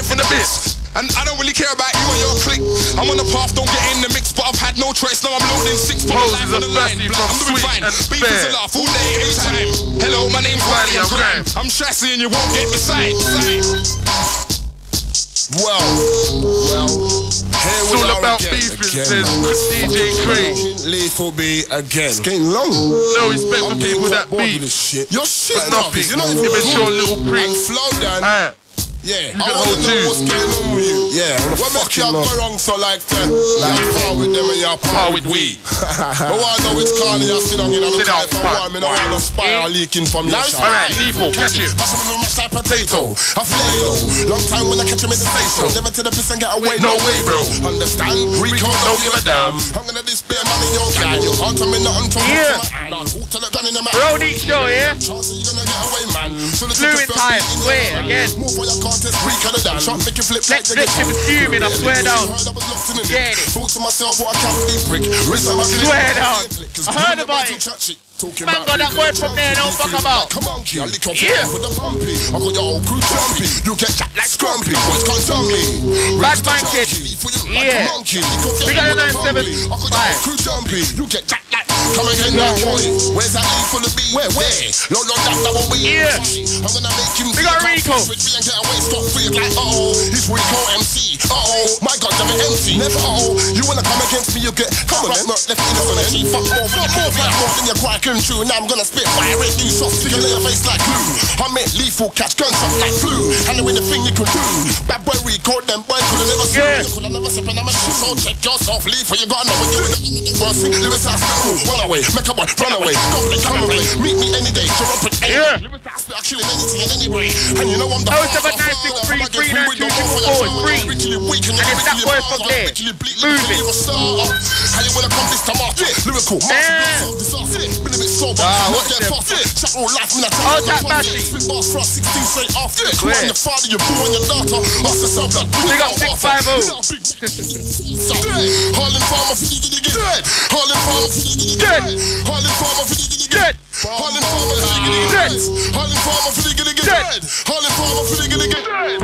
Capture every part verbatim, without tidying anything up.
straight from the bits. And I don't really care about you and your clique. I'm on the path, don't get in the mix, but I've had no choice. Now I'm loading six for Pose life is on the line. I'm doing fine. Beef is a laugh all day, every time. Hello, my name's WIley, I'm Grime. I'm Scratchy and you won't get beside. Well, well, here it's we all are about again. beefing, Again, says D J Craig. Lethal B again. It's getting long. No respect for people that beef. You're shit nothing. You're not even immature little prick. And slow down. Ah. Yeah, you I hold wanna know what's going on with you. Yeah, what makes you go wrong so like that? Like par with them and you're par with we. But what I know is calling you sit down in a look like for one. Me no want no spire leaking from your shot. Alright, Lethal, catch it. I should have mashed like potato. I feel long time when I catch him in the station. Never to the piss and get away. No way, bro. Understand? Rico don't give a damn. I'm gonna display money in your guy. You can't tell me nothing from yeah. Brody show, yeah? Fluid time, swear, again. Shot make you flip like the flip is fuming, I swear down. Get it. Swear down. I heard about it. Man got that word from there, don't fuck about. Yeah. You get shot like Scrumpy. Boys can't tell me. Bad man kid. Yeah. We got a nine seven five. You get shot like. Come again now, boy. Where's that leaf full of bees? Where, where? No, no, that, that won't be. Yeah. I'm gonna make him. We got Rico. Get away, stop free like, uh-oh. He's Rico M C. Uh-oh. My God, damn it, M C. Never, uh-oh. You wanna come against me, you get. Come on, not left innocent. Fuck more, fuck more, fuck more than your crack and true. Now I'm gonna spit fire at you, soft stick in your face like glue. I make lethal catch guns up like flu. And the way the thing you could do. Bad boy Rico, them boys could've never seen. Yeah. You could've never sip and I'm a shit. So check yourself, lethal. You gotta know what you're doing. First thing, Lewis has to run away. Make a boy, run away. Don't play, come away. Meet me any day. Show up at any yeah. Actually, anything and anyway. And you know I'm the oh seven nine six three three nine two six four three. And it's that word from there. Move it. How you wanna come this time after? Lyrical. Yeah. Ah, what's that? Oh, that battery. Your father, your boo, and your daughter. We got six five oh. Harlan Farmer for the good. Harlan Farmer for the good. Harlan Farmer for the good. Harlan Farmer for the good. Harlan Farmer for the good. Harlan Farmer for the good.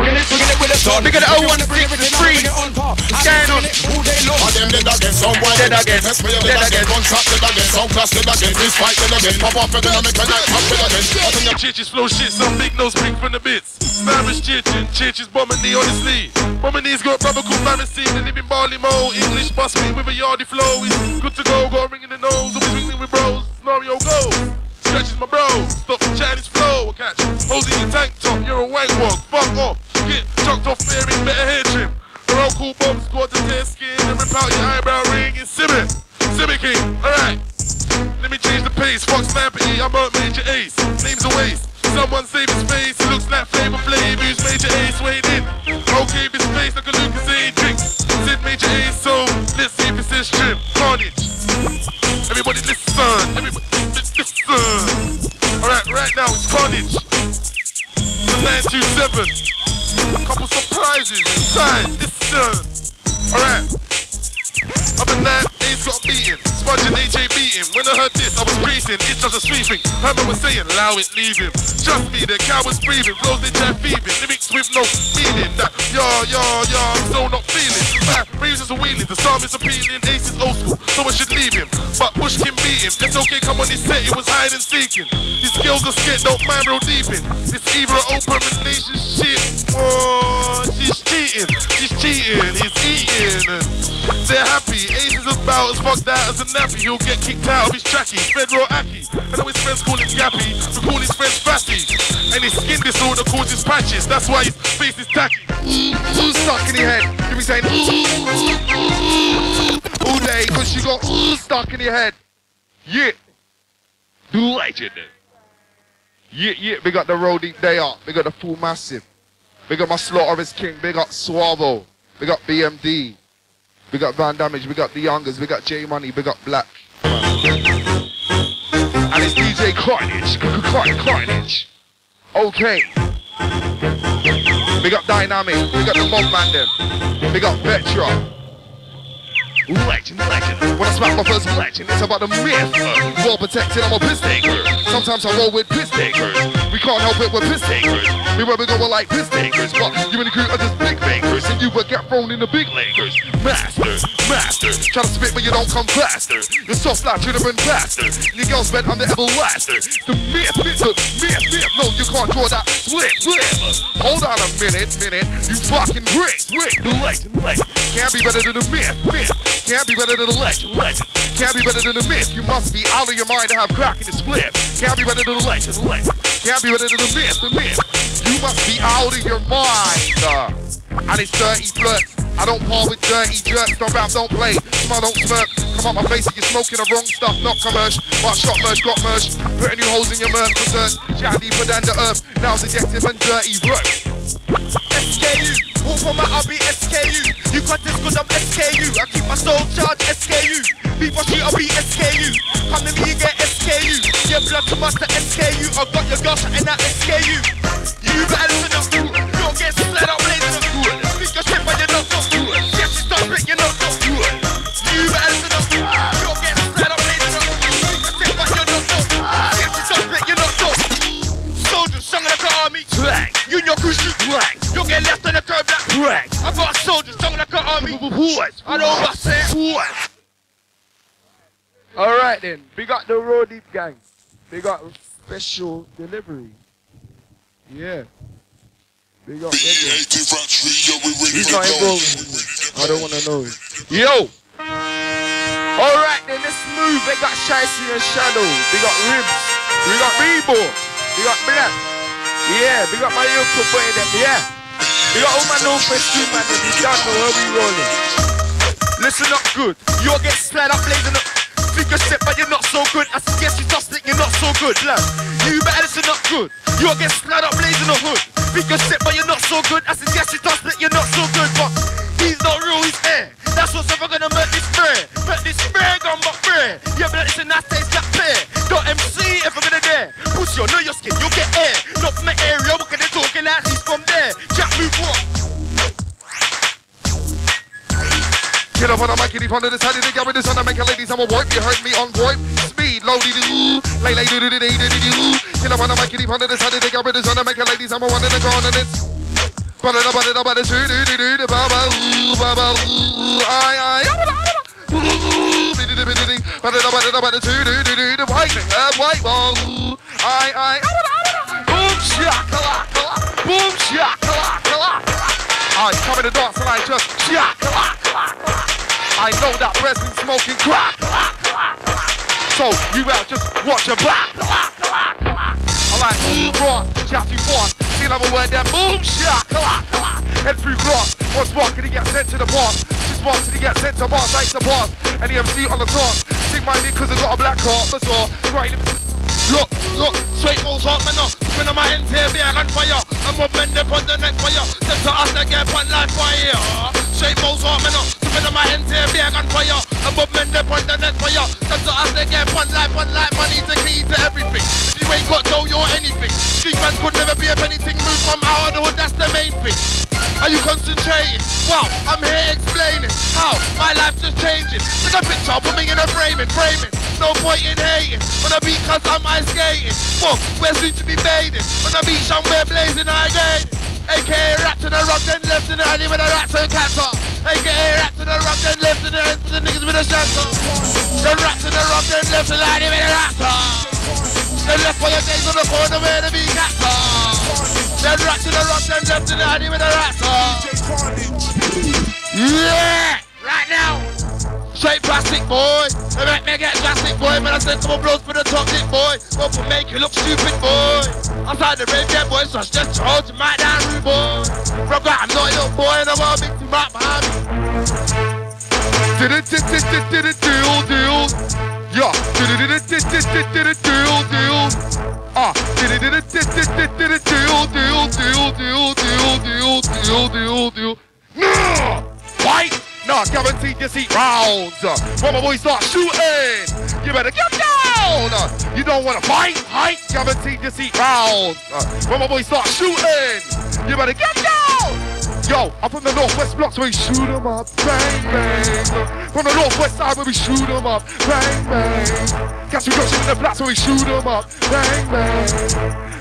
We got oh one six three. What's going on? Dead again, someone dead again. Dead again. Contract dead again. Some class dead again. This fight dead again. Pop up and then make a night pop dead again. Churches flow shit, some big nose pink from the bits. Spanish churches, churches bombing me honestly. Bombing these got brother called MCing. They live in Baltimore. English bust me with a yardy flow. It's good to go, got a ring in the nose. Always ringing with bros. Mario go. Scratchy's my bro. Stop the Chinese flow. Catch. Holding your tank top. You're a wank walk. Fuck off. Get chucked off bearing better hair trim. They're all cool bombs. Squad to tear skin and rip out your eyebrow ring. It's Simmy. Simmy King. Alright. Let me change the pace. Fuck Snappy. I'm a major ace. Name's a waste. Someone save his face. It looks like Flavor Flav. Who's major ace? Wait in. Okay, his face like a Lucas A. Drink. Said major ace. So let's see if it's this trim. Carnage. Everybody listen. Everybody listen. Alright, right now it's Carnage. The nine two seven. A couple surprises inside. Listen. Alright. Up and nine, A's got beaten. Sponge and A J beating. When I heard this, I was creasing. It's just a sweeping. Herman was saying, allow it, leave him. Trust me, the cow was breathing. Flows they try thieving. Lyrics with no meaning. That, yeah, yeah, yeah, I'm so not feeling. Man, Ribz is a wheelie. The psalm is appealing. Ace is old school. So I should leave him. But Bush can beat him. It's okay, come on, he said it was hide and seeking. These skills are scared, don't mind real deep in. It's either an open relationship. Oh, she's cheating. She's cheating. He's eating. They're happy. Ace is about as fucked out as a nappy. He'll get kicked out of his tracky. Federal Aki. I know his friends call him Yappy. We call his friends Fatty. And his skin disorder causes patches. That's why his face is tacky. Who's stuck in your head? You be saying all day because you got stuck in your head. Yeah. Legend. Yeah, yeah. We got the roadie day up. We got the full massive. We got my Slaughterous King. We got Suavo. We got B M D. We got Van Damage, we got the Youngers, we got J Money, we got Black. And it's D J Carnage, Carnage. Okay. We got Dynamic, we got the Mob Man them. We got Vetra. Legend, legend. When I smack my first legend, it's about the myth. Well protected, I'm a piss taker. Sometimes I roll with piss takers. We can't help it, we're piss takers. Me where we go like piss takers, but you and the crew are just big makers, and you will get thrown in the big Lakers. Master, master, try to spit but you don't come faster. You're soft like should have been faster. Your girl's bent on the everlaster. The myth, myth, myth, myth. No, you can't draw that slip, slip. Hold on a minute, minute. You fucking rick, rick. The legend, legend. Can't be better than the myth, myth. Can't be better than the legend, legend. Can't be better than the myth. You must be out of your mind to have crack in the split. Can't be better than the legend, legend. Can't be better than the myth, the myth. You must be out of your mind. Uh, and it's dirty flirts. I don't par with dirty jerks. Don't rap, don't play. Come on, don't smirk. Come on my face if you're smoking the wrong stuff, not commercial. But shot merch, got merch. Putting new holes in your merch for dirt. Chat deeper than the earth. Now it's addictive and dirty work. S K U, all from my hobby S K U. You contest cause I'm S K U. I keep my soul charged S K U. People shoot, I'll be S K U. Come to me and get S K U. Yeah, blood to master S K U. I've got your girl shutting that S K U. You better listen up. You'll get slid out blazing up. Think your shit but you're not so good. Yes, you stop it, you're not so good. You better listen up. You'll get slid out blazing up. Think your shit but you're not so good. Yes, you stop it, you're not so good. Soldiers sung like an army. Track. You and your crew shoot track. You'll get left on the curb like track. I got soldiers sung like an army. I know what I said. Alright then, we got the Road Deep gang. They got special delivery. Yeah. They got He's not involved. I don't wanna know it. Yo! Alright then, let's move. They got Scratchy and Shadow. They got Ribz. We got Rebo. We got Black. Yeah, we got my little boy in them, yeah. We got all my no fresh two man and you don't know where we rolling. Listen up good. You'll get slid up blazing up. Think a step but you're not so good. I suggest you just think you're not so good, lad. You better listen up good. You'll get slid up blazing the hood. Think a step but you're not so good. I suggest you just think you're not so good. But he's not real, he's air. That's what's ever gonna make this spray. Make this spray gone but spray. Yeah, but listen, that tastes that pair. Don't M C if I'm gonna dare. Pussy, know your skin, you'll get air. Not from the area, what can they talking like he's from there? Jack move what? Get up on the mic, get on the side of the guy with the sun. I make a ladies, I'm a wipe. You heard me on wipe. Speed, low dee doo. Lay, lay, doo doo doo doo doo doo. Get up on the mic, get on the side of the guy with the sun. I make a ladies, I'm a one in the corner. And it's. But it up, but it up, but it's. Doo doo doo doo. Ba ba ooh, ba ba ooh. Aye, aye. But it up, but it up, but it's. Doo doo doo doo. White, uh, white ball. Aye, aye. Boom, shakalaka. Boom, shakalaka. I come in the dance and I just shakalaka. I know that resin smoking crack. So you out just watch your back. I like ooh, raw, chatty fast. See another word that boom, shakalaka. Head through glass. What's what can he get sent to the boss? This boss can he get sent to boss, like the boss. And the M C on the top. Sing my name cause I got a black heart. That's all. Right. Look, look, straight goes up, man, up. When I'm at N T V, I got fire. I'm up and up on the next fire. Step to us again, one life fire. Straight goes up, man, up. When I'm at N T V, I got fire. I'm up and up on the next fire. Step to us again, one life, one life. Money's the key to everything. If you ain't got dough, you're anything. Street man could never be of anything. Move from out of the hood, that's the main thing. Are you concentrating? Wow, I'm here explaining how my life's just changing. Take a picture, put me in a framing, framing. No point in hating. On the beat cause I'm ice skating. Fuck, we're soon to be bathing. On the beach I'm we're blazing, I gain. A K A rats in the rock, then left in the alley with a rats and cats up. A K A rats in the rock, then left in the hands with the niggas with a shot up. The rats in the rock, then left in the alley with a rats up. Then left for the days on the corner where the beat cats up. Then rats in the rock, then left in the alley with a rats up. Yeah! Right now! Straight plastic boy, they make me get plastic boy. Man, I send some blows for the toxic boy. What will make you look stupid boy? Outside the rave, yeah boy, so I just hold you my down room boy. Rugrat, I'm not a little boy and I want big team right behind me. Did it, did it, did it, did it, deal, deal. Yeah, did it, did it, did it, did it, deal, deal. Ah, did it, did it, did it, did it, deal, deal, deal, deal, deal, deal, deal, deal, deal. No! Fight! Nah, guaranteed you see rounds. When my boys start shooting, you better get down. You don't wanna fight, fight. Guaranteed you see rounds. When my boys start shooting, you better get down. Yo, I'm from the northwest blocks where we shoot 'em up, bang bang. From the northwest side where we shoot 'em up, bang bang. Catch you crushing in the flats where we shoot 'em up, bang bang.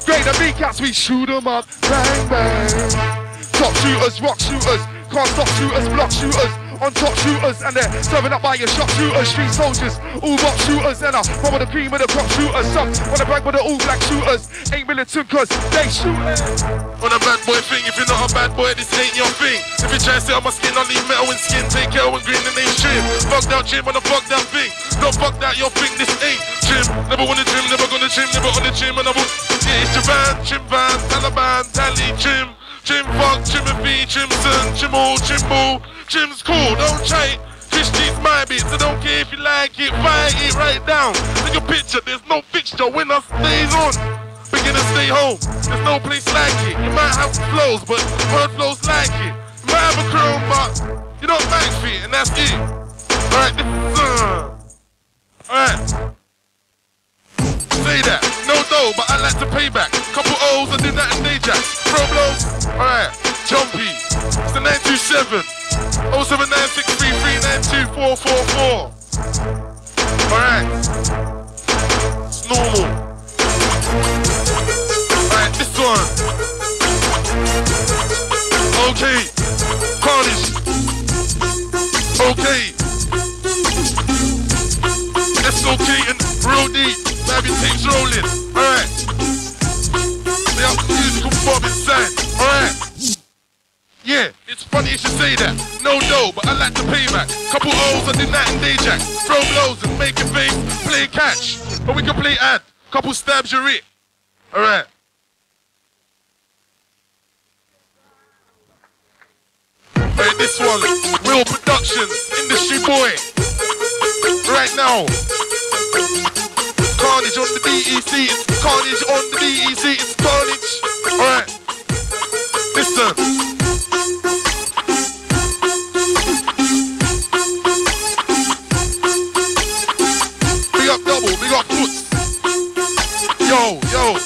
Great the big cats, we shoot 'em up. Bang, bang. Top shooters, rock shooters, can't stop shooters, block shooters. On top shooters and they're serving up by your shop shooters, street soldiers, all rock shooters, and I follow the cream of the crop shooters. Some wanna brag with the all black shooters, ain't militant cause they shoot it. On a bad boy thing, if you're not a bad boy, this ain't your thing. If you try to sit on my skin, I'll leave metal and skin, take hell and green and name trim. Fuck that trim on a fuck that thing. Don't fuck that your thing, this ain't trim. Never wanna trim, never gonna trim, never on the trim, and I will. Yeah, it's Javan, trim van, Taliban, Tally, trim. Trim fuck, Timothy, Chimson, Chimol, Chimbal. Trim's cool, don't try it. Christy's my bit, so don't care if you like it. Fight it right down. Take a picture, there's no fixture. Winner stays on. Beginner stay home. There's no place like it. You might have flows, but word flows like it. You might have a crown, but you don't like it, and that's it. Alright, this is uh. Alright. Say that, no dough, but I like to pay back. Couple O's, I do that in day jacks. Pro blows, alright, jumpy. It's the nine two seven, oh seven nine six three three nine two four four four. Alright, it's normal. Alright, this one. Okay, Carnage. Okay. S L K and Ribz. Baby team's rolling, alright. They have the musical mob inside, alright. Yeah, it's funny you should say that. No dough, but I like to pay back. Couple O's, I do that in day jack. Throw blows and make your face, play catch. But we can play ad, couple stabs you're it. Alright. Alright, this one, Will Productions, Industry Boy. Right now. Carnage on the D E C, it's Carnage on the D E C, it's Carnage. Alright, listen. Big up double, big up foots. Yo, yo.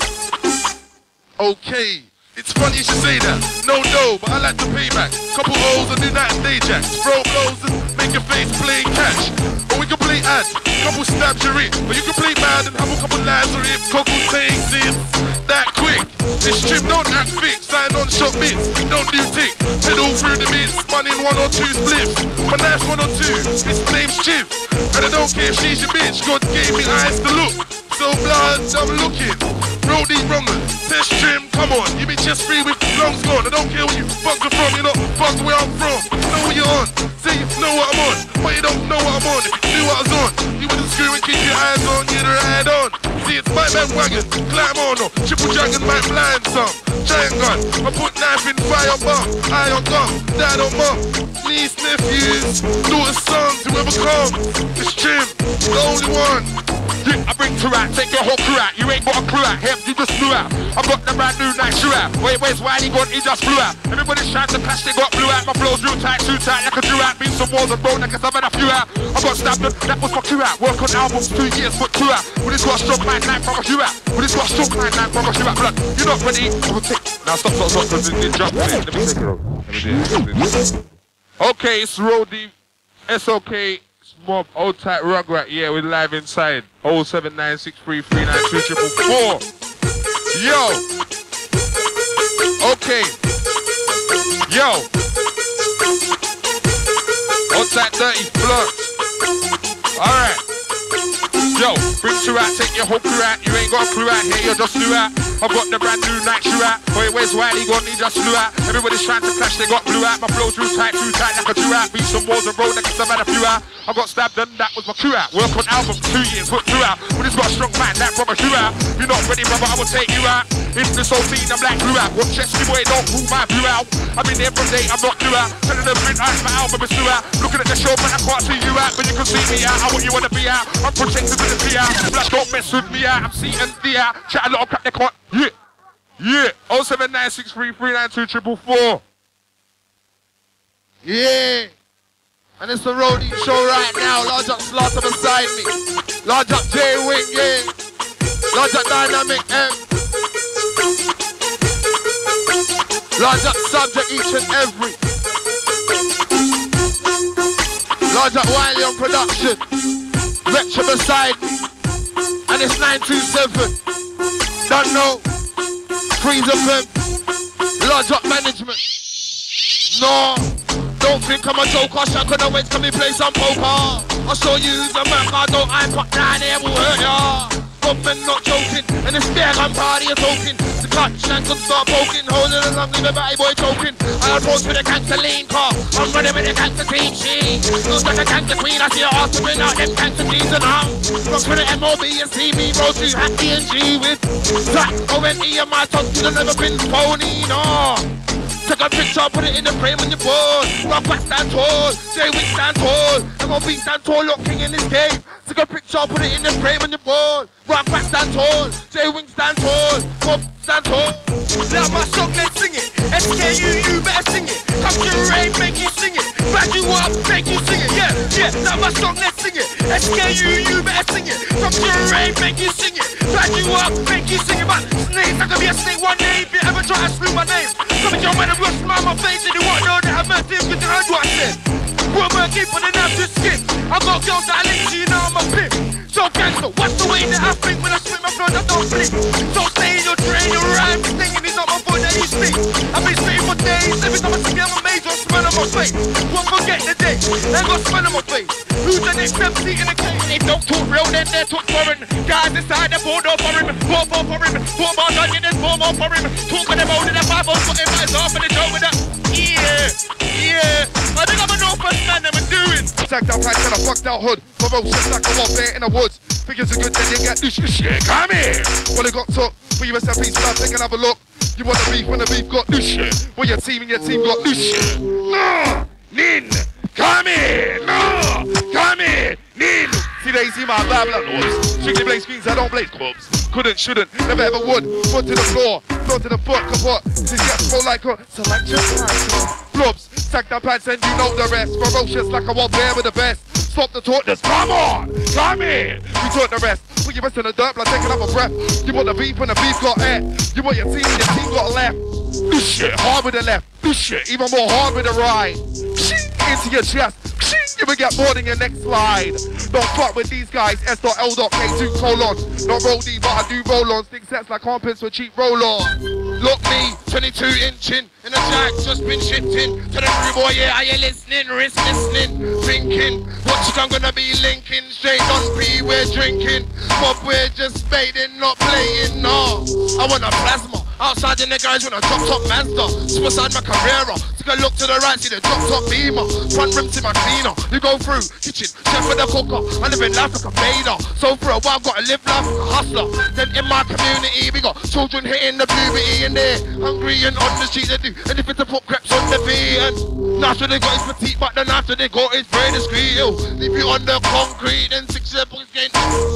Okay, it's funny you should say that. No dough, but I like to pay back. Couple O's, I do that in day jacks. Throw blows and make your face play catch. Or we can play ad, couple stabs you're it. Or you can play mad and have a couple lives or if couple takes it that quick. This trim don't act fixed, sign on shot bits. Don't do tick, pedal through the bits. Spun in one or two splits. My last one or two, his name's Chip. And I don't care if she's your bitch, God gave me eyes to look. So blood, I'm looking. Roll these wrongers, test trim, come on. You be just free with lungs gone. I don't care where you fuck are from, you're not fucked where I'm from. You know what you're on, say you know what I'm on. But you don't know what I'm on, if you knew what I was on. You wouldn't screw and keep your eyes on, you'd ride on. See it's my man wagon, climb on no. Triple dragon might blind some. Giant gun, I put knife in fire bomb. Eye on gun, dad on mum. Niece, nephews, daughter's sons, whoever comes. It's trim, the only one. Yeah, I bring to out, take your whole crew out. You ain't got a clue out, him, you just flew out. I got the brand new night shoe out. Wait, where's WIley gone? He just flew out. Everybody's trying to clash, they got blew out. My flow's real tight, too tight, like a drew out. Beat some walls and road, like a seven a few out. I got stabbed, that was my crew out. Work on albums, two years, put two out. When it's got a strong mind, like from a shoe out. When it's got a strong mind, like from a shoe out. Blood, you're not ready. Now stop, stop, stop, stop, stop, jump in. Let me take it over. Let me do it. Okay, it's Ribz, S L K. Mob, old tight Rugrat, yeah, we're live inside. oh seven nine six three three nine two four four. Yo! Okay. Yo! Old tight dirty flirt. Alright. Yo, bring two out, take your whole crew out. You ain't got a crew out here, you're just flew out. I've got the brand new night shoe out. Wait, where's WIley gone? He just flew out. Everybody's trying to clash, they got blew out. My flow's real tight, too tight, like a drew out. Beat some walls and road, like I've had a few out. I got stabbed and that was my crew out. Work on albums, two years, put two out. When it's got a strong mind, that from a shoe out. You're not ready, brother, I will take you out. It's this whole scene, I'm like blew out. Watch Chesky boy, don't pull my view out. I've been there from day, I'm not new out. Telling them print out, my album is new out. Looking at the show, but I can't see you out. But you can see me out, I want you wanna be out. I'm protected with the P out. Black don't mess with me out, I'm C and D out. Chat a lot of crap, they can't, yeah. Yeah, oh seven nine six three three nine two four four. Yeah. And it's the roadie show right now. Large up Slaughter beside me. Large up J-Wing, yeah. Large up Dynamic M. Large up Subject each and every. Large up WIley on production. Retro beside me. And it's nine two seven. Don't know. Screens of them. Large up management. No, don't think I'm a joker. Shaq on the wait, can we play some poker? I'll show you the Manga, don't I put down here, will hurt ya. Government not joking, and it's fair, I'm party of talking. The cut, shank and start poking, holding along, leave a batty boy choking. I approach with a gangster lean car, I'm running with a gangster queen, she looks like a gangster queen, I see her ass to bring out them gangster jeans and I'm rock with the M O B and see me roll through happy and G with Zach, O N E and my tongue, you've never been phony, no. Take a picture, put it in the frame on your board. Rock back stand tall, J-Wing stand tall, M O B stand tall, look king in this game. Take a picture, put it in the frame on your board. Rock back stand tall, J-Wing stand tall, Mob stand tall. Now my song, let's sing it. S K U, you better sing it. Come to your rain, make you sing it. Back you up, make you sing it. Yeah, yeah, now my song, let's sing it. S K U, you better sing it. Come to your rain, make you sing it. Back you up, make you sing it. But snakes, I can be a snake one day if you ever try to screw my name. Come at your man and we'll smile my face and you won't know that I'm mercy because you heard what I said. Woman, keep on the knife to skin. I got girls that I link to, you know I'm a pimp. So gangster, what's the way that I think when I spit my blood, I don't blink. So stay in your drain, your rhyme singing is not my voice that you speak. I've been spitting for days, every time I sing I'm amazed, I'll smell on my face. Won't forget the day, then go smell on my face. Who's the next M C in the case? They don't talk real, then they talk foreign. Guys inside the board, no for him, four more for him, four more onion, there's four more for him. Talking about it, the five more for him, it's off in the show with that. Yeah, yeah, I think I'm an open man, I'm doing. Tagged out, patch, and I fucked out hood. Ferocious like a wolf there in the woods. Figures are good, then you get this shit. Come here. Well, it got took. For you S L P, start taking another look. You want the beef when the beef got this shit. Well, your team and your team got this shit. No, Nin, come here. No, come here, Nin. See, they see my blah blah lords. Strictly blade screens, I don't blade clubs. Couldn't, shouldn't, never ever would. Foot to the floor, floor to the foot, kaput. This gets full like a, so like just like flubs. Sack the pants and you know the rest. Ferocious like a wild bear with the best. Stop the talk, just come on, come in. We talk the rest. Put your rest in the dirt, blood, take another breath. You want the beef when the beef got air. You want your team and your team got left. This shit hard with the left. This shit even more hard with the right. Into your chest. You will get more than your next slide. Don't fuck with these guys. S L K two colon. Not roll D, but I do roll on. Stick sets like armpits for cheap roll on. Look me, twenty-two inching. In a jack, just been shipped in. To the crew boy, yeah, are you listening? Wrist listening, thinking. What you I'm gonna be linking? Straight on P, we're drinking. Mob, we're just spading, not playing, no. I want a plasma. Outside in the guys with a drop top Mazda. Suicide my Carrera. Take a look to the right, see the drop top Beamer. Front rim to my cleaner. You go through kitchen, chef with the cooker. I live in life like a fader. So for a while, gotta live life like a hustler. Then in my community, we got children hitting the puberty and they're hungry and on the street they do anything to put crepes on their feet. And after they got his petite, but then after they got his very discreet. Leave you on the concrete and six year boys getting.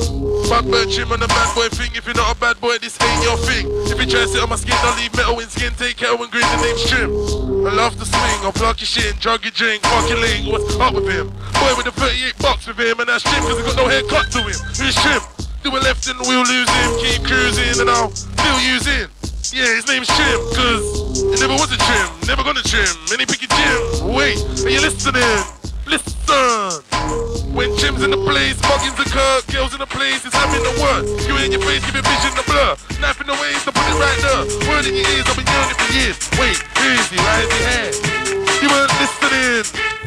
Bad boy trim on the bad boy thing. If you're not a bad boy, this ain't your thing. If you try to sit on my skin, I'll leave metal in skin. Take kettle and green, the name's Trim. I love to swing, I'll plug your shit, drug your drink, fuck your link. What's up with him? Boy with the thirty-eight bucks with him, and that's Trim, cause he got no haircut to him. Who's Trim? Do a left and we'll lose him. Keep cruising and I'll still use him. Yeah, his name's Trim, cause it never was a trim, never gonna trim. Any picky Jim. Wait, are you listening? Listen. When Jim's in the place, muggins occur, girls in the place, it's having the words. You in your face, give your vision the blur. Knife in the waist, to put it right there. Word in your ears, I've been yearning for years. Wait, who is he? Why is he here? You weren't listening.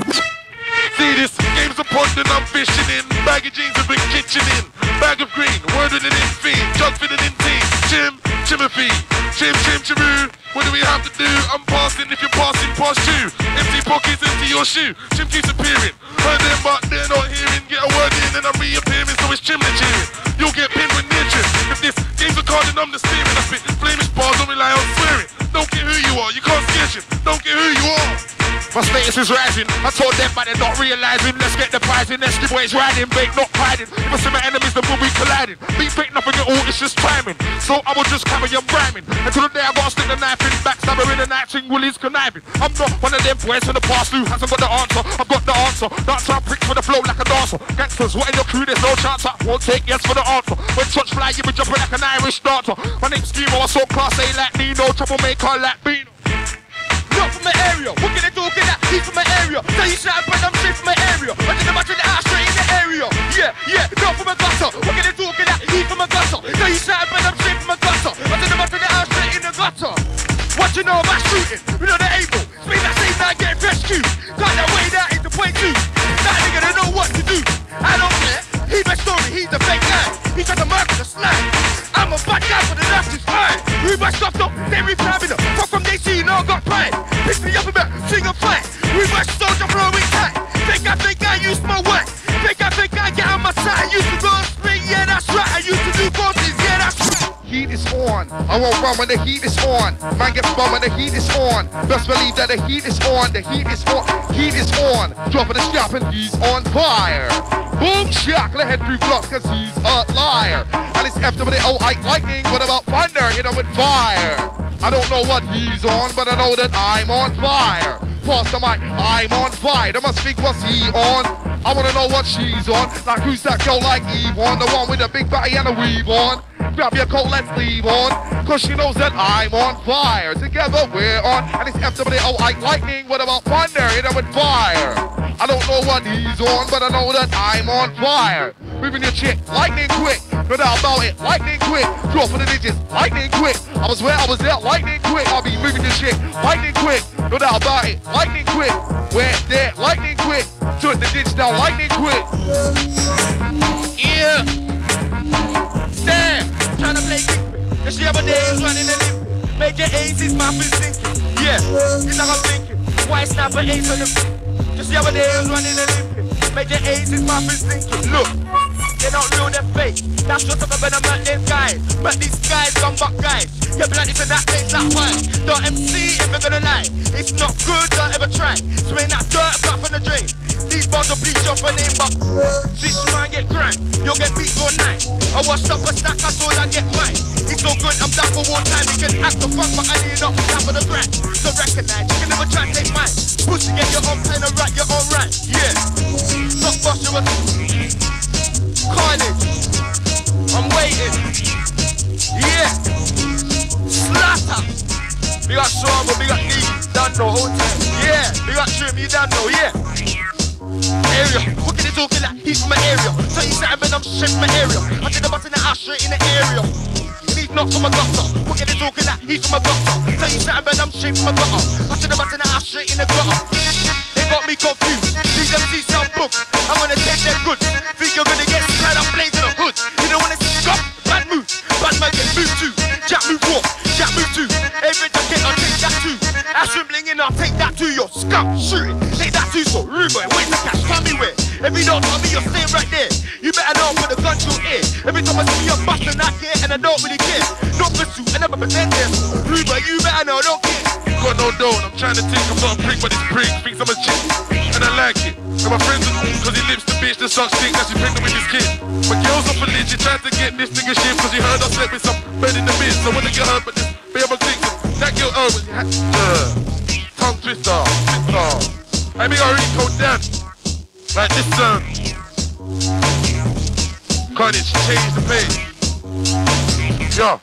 See this, game's a pond and I'm fishing in. Bag of jeans have been kitchen in. Bag of green, word with an in feed. Jug fitted in tea. Jim, Timothy. Chim, chim, chiroo. What do we have to do? I'm passing if you're passing past you. Empty pockets, empty your shoe. Chim keeps appearing. Heard them but they're not hearing. Get a word in and I'm reappearing. So it's Chim the cheering. You'll get pinned with near Trim. If this game's a card then I'm the steering. I spit flamish bars, don't rely on swearing. Don't care who you are, you can't scare Trim. Don't care who you are. My status is rising. I told them but they're not realizing. Let's get the prize in. Let's boys riding, bait not hiding. If I see my enemies, then we'll be colliding. Beat bait nothing at all, it's just timing. So I will just carry on rhyming. Until the day I gotta stick the knife in. Backstabber in the night, sing Willie's conniving. I'm not one of them boys from the past who hasn't got the answer. I've got the answer. Dance out pricks for the flow like a dancer. Gangsters, what in your crew? There's no chance I won't take yes for the answer. When shots fly, you be jumping like an Irish starter. My name's Schemo, I saw class A like Nino. Troublemaker like Beano. Not from my area, what can they do? Get that heat from my area. Tell you something, but I'm straight from my area. I did the match in the house, straight in the area. Yeah, yeah, not from my gutter. What can they do? Get that heat from my gutter. Tell you something, but I'm straight from my gutter. I did the match in the house, straight in the gutter. What you know about shooting? We know they're able. Speed that same night, getting rescued. Got that way down into point two. That nigga don't know what to do. I don't care. He's my story, he's a fake guy. He got the mark of the slang. I'm a bad guy for the left is fine. We my stuff though, they replying up. Fuck from D C, no got pride. Pick me up about, sing and fight. We my soldier throwing tight. Fake guy, fake guy, use my whack. Fake guy, fake guy, get on my side. I used to go on spring, yeah that's right. I used to do courses, yeah that's right. Heat is on. I won't run when the heat is on. Man gets bum when the heat is on. Best believe that the heat is on. The heat is on. Heat is on. Dropping the strap and he's on fire. Boom shock, the head through blocks cause he's a liar. And it's after the oh I lightning. What about thunder? Hit him with fire. I don't know what he's on, but I know that I'm on fire. Pass the mic, I'm on fire. They must think what's he on. I wanna know what she's on. Like who's that girl like Eve on? The one with the big body and a weave on. Grab your coat, let's leave on. Cause she knows that I'm on fire. Together we're on. And it's after the oh I lightning. What about thunder? Hit him with fire. I don't know what he's on, but I know that I'm on fire. Moving your chick, lightning quick. No doubt about it, lightning quick. Draw for the digits, lightning quick. I was where I was there, lightning quick. I'll be moving your chick, lightning quick. No doubt about it, lightning quick. Where there, lightning quick. Turn the digits down, lightning quick. Yeah. Damn. Tryna play kick. Cause the other day was running a limp. Major A's, his mouth is sinking. Yeah, it's like I'm thinking. White snapper A's on the. Just the other day was running a limp. Major A's, his mouth is sinking. Look. They don't real, they're fake. That's just something when I met them guys. But these guys, come back guys. You're bloody for that place, that wine. Don't M C if you're gonna lie. It's not good, don't ever try. So ain't that dirt back from the drain. These bars will bleach off a name, but switch man get grind. You'll get beat all night. I washed up a stack, I saw that get mine. It's so good, I'm down for one time. You can act the fuck, but I need not down for the grind. So recognize, you can never try and take mine. Push to get your own pen and write your own rhyme. Yeah. Stop boss, you're a carnage. I'm waiting. Yeah. Slaughter. We got Stormin, we got D. Done no whole time. Yeah. We got Trim, you done no. Yeah. Area. What can they talking like? He's from my area. So he's saying when I'm straight from my area. I did the button the ass straight in the area. He's not from my gutter. What can they talking like? He's from my gutter. So he's saying when I'm straight from my gutter. I did the button the ass straight in the gutter. They got me confused. These M Cs sound book. I'm gonna take their goods. Think you're gonna get spread up blazing the hood. You don't wanna see scuff, bad move. Bad man get moved too. Jack move what? Jack move too. Every jacket I'll take that too. Ass ribbling in, I'll take that too. Your scum, shoot it. Take that too. So rude boy, where's the cash? Tell me where. If you don't tell me, you're staying right there. You better know put the gun to your ear. Every time I see you, I'm busting that gear, and I don't really care. Not pursue, I never pretend this. Rude boy, you better know, I don't care. Got no dough, I'm trying to think I'm not a prick, but this prick thinks I'm a chick, and I like it. And my friends are cool, cause he lips the bitch that sucks dick that she pregnant with his kid. My girl's off a lid, she tried to get this nigga shit, cause he heard I slept with some bed in the bed. So when I get hurt, but this be able to think that girl over, uh, tongue twister, twister. I mean, I already told Dan, like this, um, Carnage, change the page. Yeah.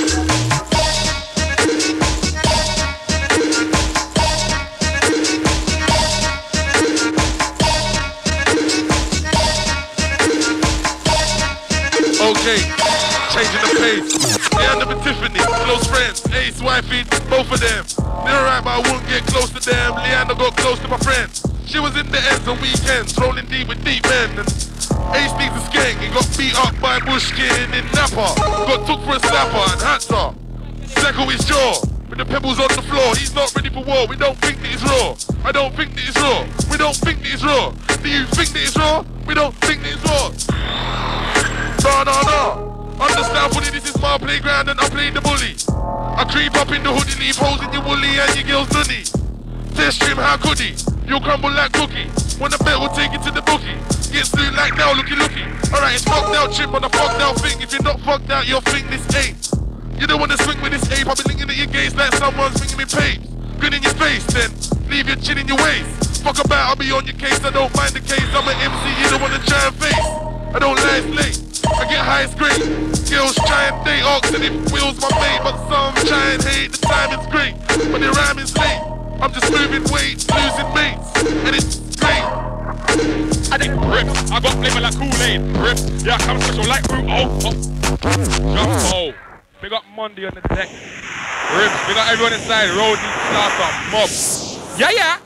Okay, changing the pace. Yeah, I never Tiffany, close friends, Ace, wifey, both of them. They're alright, but I wouldn't get close to them. Leander got close to my friends. She was in the ends on weekends, rolling deep with deep men. And Ace needs a skank, he got beat up by Bushkin in Napa. Got took for a slapper and hats up. Second his jaw, with the pebbles on the floor. He's not ready for war, we don't think that it's raw. I don't think that it's raw, we don't think that it's raw. Do you think that it's raw? We don't think that it's raw. No, no, no. Understand fully this is my playground and I play the bully. I creep up in the hoodie, leave holes in your woolly and your girl's dunny. Test Trim, how could he? You'll crumble like cookie. When the bet will take it to the bookie. Get slew like now, looky looky. Alright, it's fucked out Chip on the fucked out thing. If you're not fucked out, you'll think this ain't. You don't wanna swing with this ape. I'll be linking at your gaze like someone's swinging me pace. Grin in your face, then leave your chin in your waist. Fuck about, I'll be on your case. I don't mind the case. I'm an M C, you don't wanna try and face. I don't lie, it's late. I get high, it's great. Girls try and date ox and it wheels my mate. But some try and hate, the time is great. But the rhyme is late. I'm just moving weight, losing mates. And it's great. I think Ribz, I got flavor like Kool-Aid. Ribz, yeah, I come special like fruit. Oh, oh. Jump, oh. Big up Monday on the deck. Ribz, we got everyone inside. Roadie, Starter, Mob. Yeah, yeah.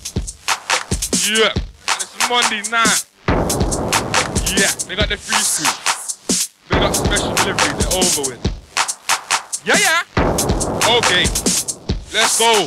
Yeah. And it's Monday night. Yeah, they got the free food. They got special delivery. They're over with. Yeah, yeah. Okay. Let's go.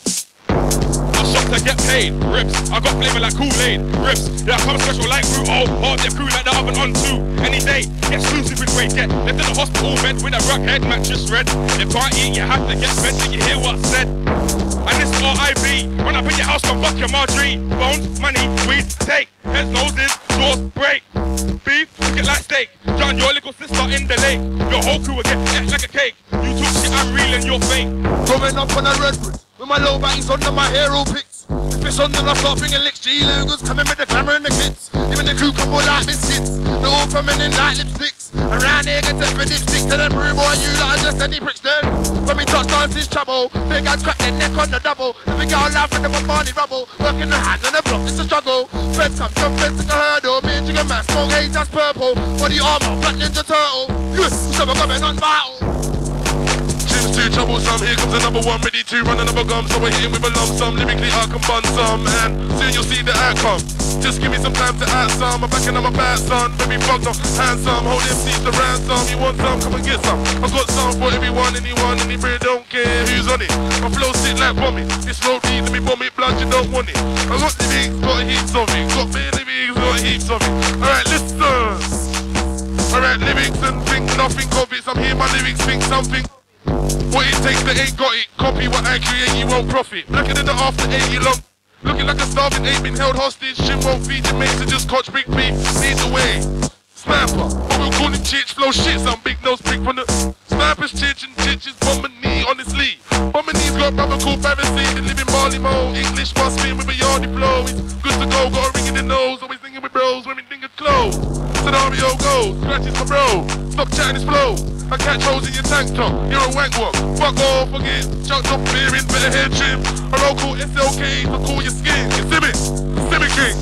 Shop to get paid, Ribz, I got flavour like Kool-Aid, Ribz, yeah I come special like Fruit, oh, hard their crew like the oven on two, any day, get exclusive with great get, left in the hospital bed with a Rugrat mattress red, you can't eat, you have to get fed, did you hear what I said? And this is R I B, run up in your house, come fuck your Marjorie, bones, money, weed, take, heads, noses, jaws, break, beef, cook it like steak, John, your little sister in the lake, your whole crew will get ate like a cake, you talk shit, I'm real and you're fake. Coming up on a red brick. With my low bangs under my hero pics. If it's on, then I start bringing licks. G-Lugers coming with the camera and the kids. Even the crew come all like biscuits. They're all coming in like lipsticks. Around here, get them for dipsticks. To them rude boy, you like just any pricks then. When we touch down, this trouble. Big guys crack their neck on the double. The big girl laugh at them on money rubble. Working the hand on the block, it's a struggle. Feds come, jump feds like a hurdle. Me and Jigga Man, smoke haze, that's purple. Body armor, black ninja turtle. Yes, so we're coming on battle. Too troublesome, here comes another one, ready to run another gum, so we're hitting with a lump sum, lyrically I can bun some, and soon you'll see the outcome. Just give me some time to add some, I'm backing on my bad son, baby fucked off, handsome, hold M Cs to ransom, you want some, come and get some, I've got some for everyone, anyone, any bread, don't care who's on it, my flow sit like vomit, this road needs to be vomit, blood, you don't want it, I got lyrics, got heaps of it, got me lyrics, got heaps of it, alright listen, alright lyrics and think nothing of it, I'm here, my lyrics think something. What it takes that ain't got it, copy what I create, you won't profit. Blacker than the after eighty long, looking like a starving ape been held hostage. Shit won't feed your mates, so just catch big beef, leads away. Sniper, what we'll call him chitch, flow shit, some big nose prick from the snipers, chitch and chitches, bomb a knee, honestly. Bomb a knee's got a brother called Pharisee, living Barley Mo, English must be with a yardy flow. It's good to go, got a ring in the nose, always thinking with bros, wearing finger clothes. Scenario goes, Scratchy's my bro, stop chatting his flow. I catch holes in your tank top, you're a wank walk. Fuck off, forget, chucked off bearing, better hair trim. A local S L K to cool your skin. You see me? See me, king.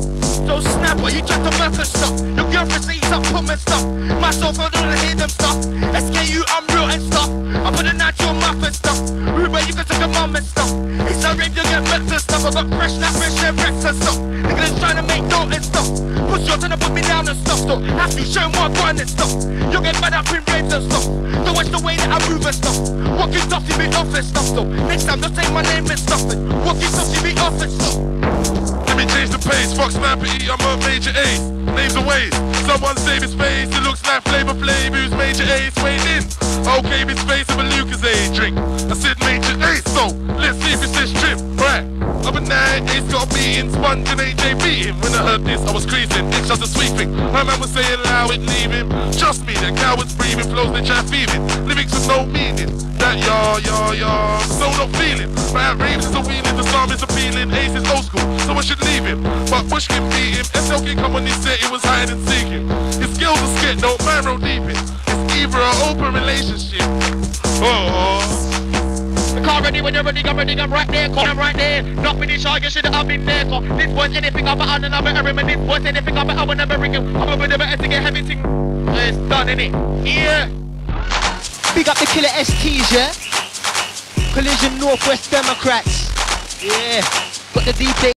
So snapper, you tried to work and stuff. Your girlfriend sees up, put me stuff. Myself, I don't hear them stuff. S K U, I'm real and stuff. I put a notch on my and stuff. Ribz, you can take a mom and stuff. It's a rape, you get back to stuff. I got fresh, not fresh, and wrecks and stuff. Niggas trying to make dough and stuff. Push yours and put me down and stuff. So have to show more grind and stuff. You get mad up in raves and stuff. Don't watch the way that I move and stuff. Walking tough, you be off and stuff. So next time, just say my name and stuff. Walking tough, you be off and stuff. Let me change the pace, fuck Snapper E, I'm a major ace. Names are ways, someone save his face. It looks like Flavor Flav, who's major ace, wait in. Okay, his face of a Lucas A drink. I said major ace, so let's see if it's this trip. Right, other night, Ace got a beating, Sponge and A J beating. When I heard this, I was creasing, it's just a sweeping. My man was saying allow it, leave him. Trust me, that coward's breathing, flows they try feeling. Lyrics with no meaning. That yah, yah, yah, so not feeling. But Ribz is a wheeling, the psalm is appealing. Ace is old school, so I should leave him. But Bush can beat him, S L K come on his set, it was hide and seeking. His skills are skit, no man roll deep in. It's either an open relationship. Oh. The car ready when you're ready, I'm ready, I'm right there, call I'm right there. Not finished, I should have been there. Cause this was anything I've ever never ever this was anything I've ever never bring him. I'm over the better to get everything. It's done, innit? Yeah. Big up the killer S Ts, yeah? Collision Northwest Democrats. Yeah. Got the D J.